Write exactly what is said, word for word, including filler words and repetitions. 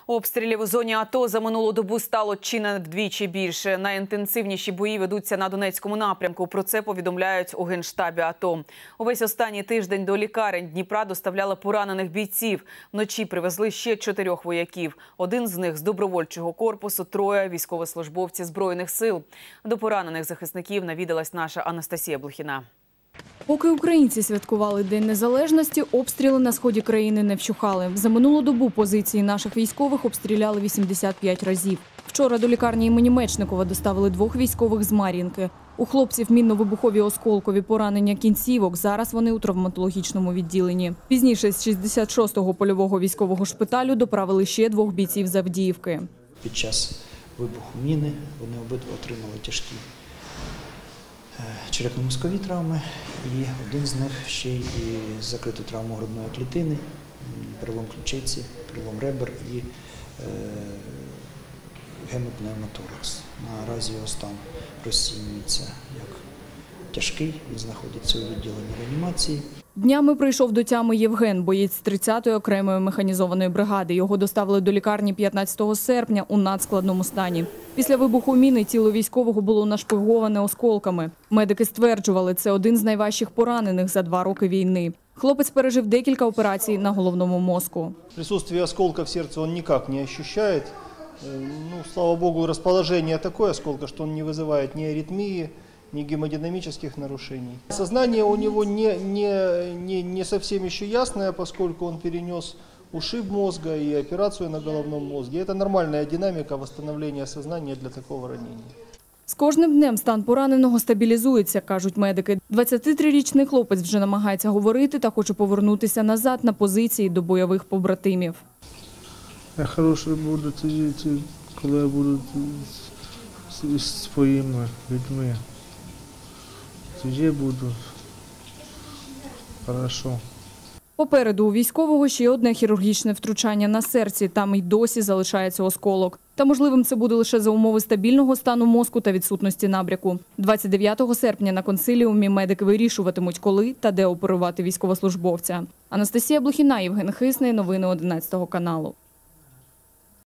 Обстрілів у зоні АТО за минулу добу стало чи не вдвічі більше. Найінтенсивніші бої ведуться на Донецькому напрямку. Про це повідомляють у Генштабі АТО. Увесь останній тиждень до лікарень Дніпра доставляли поранених бійців. Вночі привезли ще чотирьох вояків. Один з них з добровольчого корпусу, троє – військовослужбовці Збройних сил. До поранених захисників навідалась наша Анастасія Блохіна. Поки українці святкували День Незалежності, обстріли на сході країни не вщухали. За минулу добу позиції наших військових обстріляли вісімдесят п'ять разів. Вчора до лікарні імені Мечникова доставили двох військових з Мар'їнки. У хлопців мінно-вибухові осколкові поранення кінцівок. Зараз вони у травматологічному відділенні. Пізніше з шістдесят шостого польового військового шпиталю доправили ще двох бійців з Авдіївки. Під час вибуху міни вони обидва отримали тяжкі черепно-мозкові травми, і один з них ще й закриту травму грудної клітини, перелом ключиці, перелом ребер і е, гемопневмоторакс. Наразі його стан розцінюється як тяжкий, він знаходиться у відділенні реанімації. Днями прийшов до тями Євген, боєць тридцятої окремої механізованої бригади. Його доставили до лікарні п'ятнадцятого серпня у надскладному стані. Після вибуху міни тіло військового було нашпиговане осколками. Медики стверджували, це один з найважчих поранених за два роки війни. Хлопець пережив декілька операцій на головному мозку. Присутствие осколка в сердце он никак не ощущает. Ну, слава богу, расположение такое осколка, что он не вызывает ни аритмии, ни гемодинамических нарушений. Сознание у него не, не, не, не совсем еще ясное, поскольку он перенес ушиб мозга и операцию на головном мозге. Это нормальная динамика восстановления сознания для такого ранения. З кожним днем стан пораненого стабілізується, кажуть медики. двадцятитрирічний хлопець вже намагається говорити та хоче повернутися назад на позиції до бойових побратимів. Я хороший буду тоді, коли я буду з своїми людьми. Тоді буду хорошо. Попереду у військового ще одне хірургічне втручання на серці. Там й досі залишається осколок. Та можливим це буде лише за умови стабільного стану мозку та відсутності набряку. двадцять дев'ятого серпня на консиліумі медики вирішуватимуть, коли та де оперувати військовослужбовця. Анастасія Блохіна, Євген Хисний. Новини одинадцятого каналу.